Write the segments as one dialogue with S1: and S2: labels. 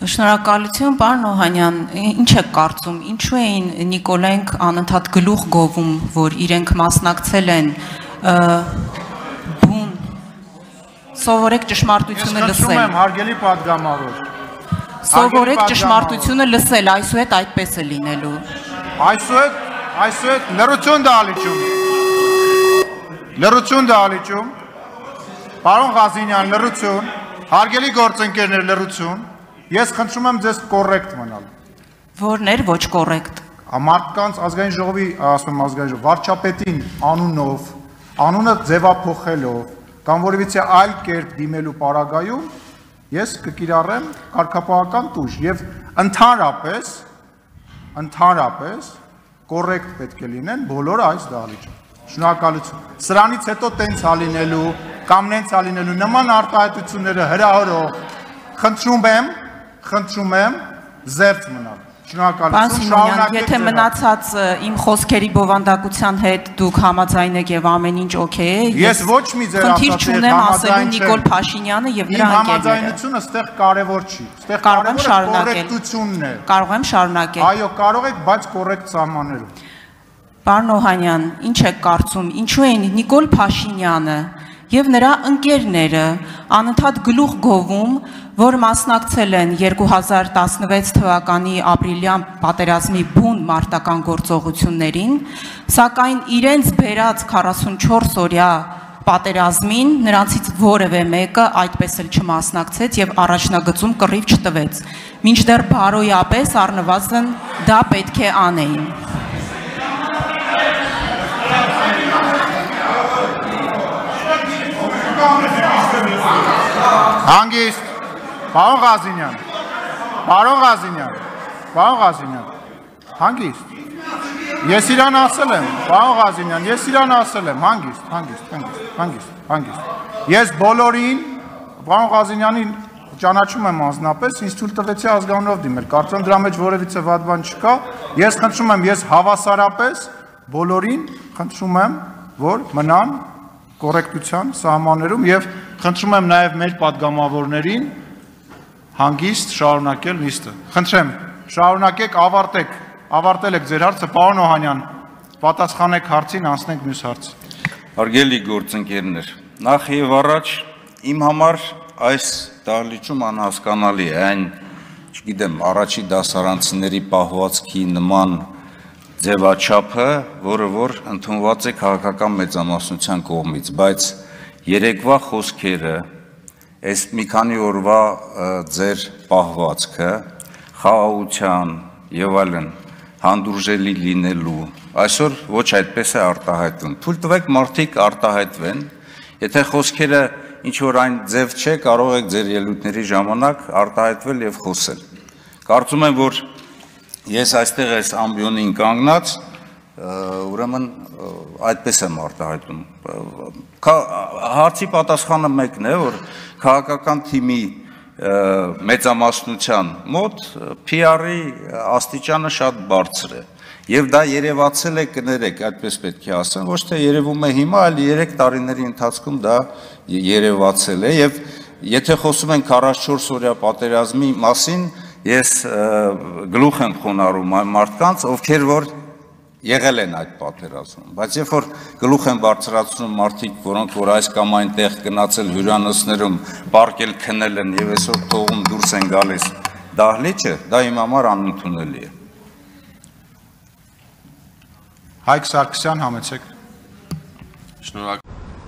S1: Շնորհակալություն, պարոն Օհանյան, ինչ եք կարծում, ինչու էին Նիկոլենք անընդհատ գլուխ գովում, որ իրենք մասնակցել են բուն, սովորեք ճշմարտությունը լսել։
S2: Ես խնդրում եմ, հարգելի պատգամավոր։
S1: Սովորեք ճշմարտությունը լսել, այսուհետ այդպես է լինելու։
S2: Այսուհետ լրություն դալիճում։ Լրություն դալիճում։ Պարոն Ղազինյան, լրություն, հարգելի գործընկերներ, լրություն։ Ես խնդրում եմ ձեզ կոռեկտ մնալ։
S1: Որն էր ոչ կոռեկտ։
S2: Մարդկանց ազգային ժողովի, ասում եմ ազգային ժողով, վարչապետին անունով, անունը ձևափոխելով, կամ որևիցե այլ կերպ դիմելու պարագայում, ես կկիրառեմ կարգապահական տուժ եւ ընդհանրապես կոռեկտ պետք է լինեն բոլոր այս դահլիճը։ Շնորհակալություն։ Սրանից հետո տենց ալինելու կամ նենց ալինելու նման արտահայտությունները հրահրող խնդրում եմ զերծ մնալ։ Շնորհակալություն, շարունակեք։
S1: Եթե մնացած իմ խոսքերի բովանդակության հետ դուք համաձայն եք եւ ամեն ինչ օքեյ է,
S2: ես ոչ մի ձեր
S1: ասացի համաձայն Նիկոլ Փաշինյանը եւ նրա ընկերները։
S2: Համաձայնությունը այստեղ կարևոր չի։ Այստեղ կարևորը կոռեկտությունն է։
S1: Կարող եմ շարունակել։
S2: Այո, կարող եք, բայց կոռեկտ սահմաններով։
S1: Պարոն Օհանյան, ինչ եք կարծում, ինչու են Նիկոլ Փաշինյանը եւ նրա ընկերները անընդհատ գլուխ գովում, որ մասնակցել են 2016 թվականի ապրիլյան պատերազմի բուն մարտական գործողություններին, սակայն իրենց բերած 44 օրյա պատերազմին նրանցից որևէ մեկը այդպես էլ չմասնակցեց եւ առաջնագծում կռիվ չտվեց։ Մինչդեռ բարոյապես առնվազն դա պետք է անեին։
S2: Հանգիստ, պարոն Ղազինյան, հանգիստ, ես իրան ասել եմ, պարոն Ղազինյան, ես իրան ասել եմ, հանգիստ, ես բոլորին, պարոն Ղազինյանին ճանաչում եմ անձնապես, ինձ թույլ տվեցի ազգանունով դիմել, կարծեմ դրա մեջ որևիցե վատ բան չկա, ես խնդրում եմ, ես հավասարապես բոլորին խնդրում եմ, որ մնան կոռեկտության սահմաններում եւ խնդրում եմ նաեւ մեր падգամավորներին հանգիստ շարունակել նիստը։ Խնդրեմ, շարունակեք, ավարտել եք ձեր հարցը, պարոն Օհանյան, պատասխանեք հարցին, անցնենք մյուս հարց։
S3: Հարգելի գործընկերներ, նախ եւ առաջ իմ համար այս դահլիճում անհասկանալի է այն, չգիտեմ, առաջի դասարանցիների պահվածքի նման ձևաչափը, որը որ ընդունված է քաղաքական մեծամասնության կողմից, բայց երեկվա խոսքերը, այս մի քանի օրվա ձեր պահվածքը, խաղաղության եւ այլն հանդուրժելի լինելու, այսօր ոչ այդպես է արտահայտվում։ Թույլ տվեք մարդիկ արտահայտվեն, եթե խոսքերը ինչ որ այն ձև չէ, կարող եք ձեր ելույթների ժամանակ արտահայտվել եւ խոսել։ Կարծում եմ, որ ես այստեղ այս ամբիոնին կանգնած, ուրեմն այդպես եմ արտահայտում։ Հարցի պատասխանը մեկն է, որ քաղաքական թիմի մեծամասնության մոտ PR-ի աստիճանը շատ բարձր է։ Եվ դա երևացել է, կներեք, այդպես պետք է ասեմ, ոչ թե երևում է հիմա, այլ 3 տարիների ընթացքում դա երևացել է։ Եվ եթե խոսում ենք 44 օրյա պատերազմի մասին, ես գլուխ եմ խոնարհում այն մարդկանց, ովքեր որ եղել են այդ պատերազմում, բայց երբ որ գլուխ են բարձրացնում մարդիկ, որոնք որ այս կամ այնտեղ գնացել հյուրանոցներում, պարկել քնել են եւ այսօր թողում դուրս են գալիս դահլիճը, դա իմ համար անընդունելի է։
S2: Հայկ Սարգսյան, համեցեք։
S4: Շնորհակալ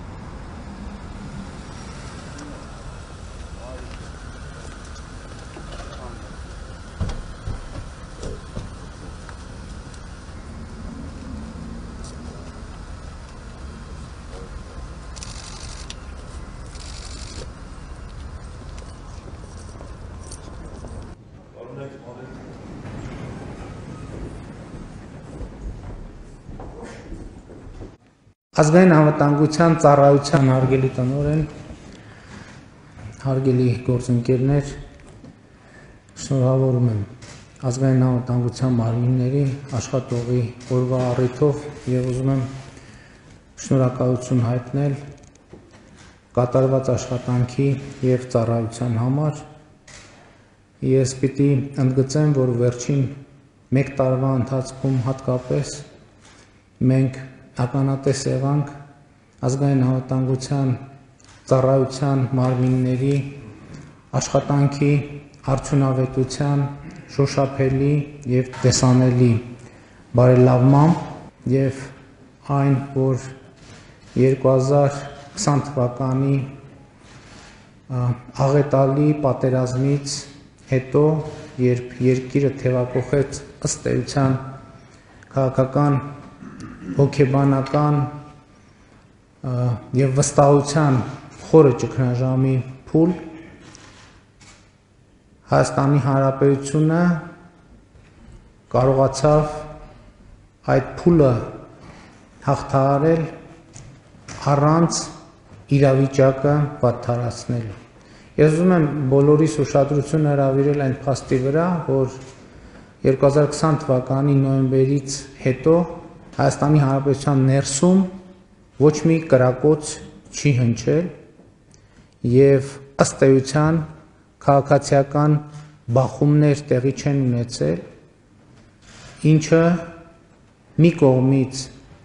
S5: Ազգային անվտանգության ծառայության հարգելի տնօրեն, հարգելի գործընկերներ, շնորհավորում եմ ազգային անվտանգության մարմինների աշխատողի օրվա առիթով եւ ուզում եմ շնորհակալություն հայտնել կատարված աշխատանքի եւ ծառայության համար Ես պիտի ընդգծեմ, որ վերջին 1 տարվա ընթացքում հատկապես մենք ականատես եղանք ազգային անվտանգության ծառայության մարմինների աշխատանքի արդյունավետության շոշափելի եւ տեսանելի բարելավմամբ եւ այն, որ 2020 թվականի աղետալի պատերազմից հետո, երբ երկիրը թևակոխեց ըստ էության քաղաքական, հոգեբանական եւ վստահության խորը ճգնաժամի փուլ, Հայաստանի Հանրապետությունը կարողացավ այդ փուլը հաղթահարել առանց իրավիճակը վատթարացնելու։ Ես ուզում եմ բոլորիս ուշադրությունը հրավիրել այն փաստի վրա, որ 2020 թվականի նոյեմբերից հետո Հայաստանի Հանրապետության ներսում ոչ մի կրակոց չի հնչել եւ ըստ էության քաղաքացիական բախումներ տեղի չեն ունեցել, ինչը մի կողմից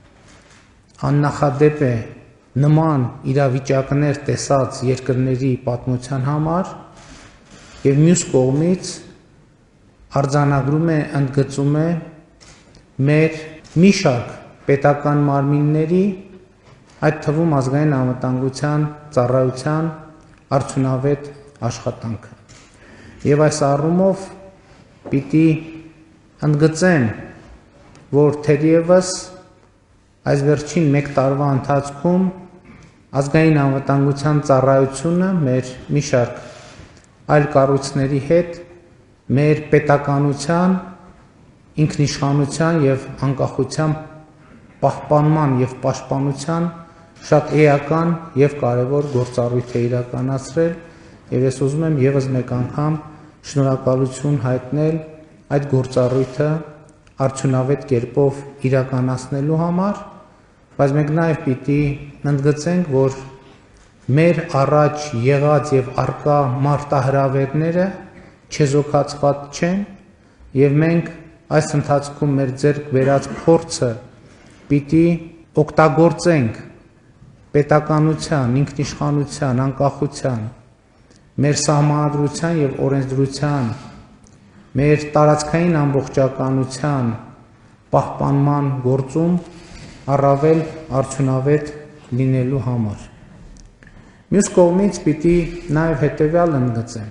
S5: աննախադեպ է նման իրավիճակներ տեսած երկրների պատմության համար եւ մյուս կողմից արձանագրում է, ընդգծում է մեր մի շարք պետական մարմինների, այդ թվում ազգային անվտանգության ծառայության արդյունավետ աշխատանքը։ Եվ այս առումով պիտի ընդգծեմ, որ թերևս այս վերջին 1 տարվա ընթացքում ազգային անվտանգության ծառայությունը մեր մի շարք այլ կառույցների հետ մեր պետականության, ինքնիշխանության եւ անկախության պահպանման եւ պաշտպանության շատ էական եւ կարեւոր գործառույթ է իրականացրել եւ ես ուզում եմ եւս մեկ անգամ շնորհակալություն հայտնել այդ գործառույթը արդյունավետ կերպով իրականացնելու համար, բայց մենք նաև պիտի ընդգծենք, որ մեր առաջ եղած եւ արկա մարտահրավերները չեզոքացված չեն եւ մենք այս ընթացքում մեր ձեռք բերած փորձը պիտի օգտագործենք պետականության, ինքնիշխանության, անկախության, մեր սահմանադրության եւ օրենսդրության, մեր տարածքային ամբողջականության պահպանման գործում առավել արդյունավետ լինելու համար։ Մյուս կողմից պիտի նաև հետևյալ ընդգծեմ։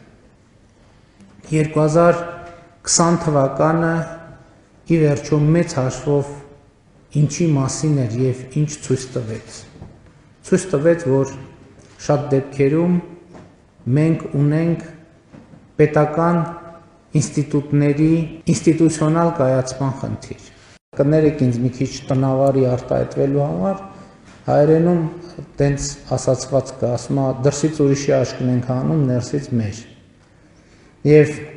S5: 2020 թվականը ի վերջո մեծ հաշվով ինչի մասին էր եւ ինչ ցույց տվեց։ Ցույց տվեց, որ շատ դեպքերում մենք ունենք պետական ինստիտուտների ինստիտուցիոնալ կայացման խնդիր։ Կներեք ինձ մի քիչ տնավարի արտահայտվելու համար, հայերենում տենց ասացված կա, ասում է դրսից ուրիշի աշկն ենք անում, ներսից մեր։ Եվ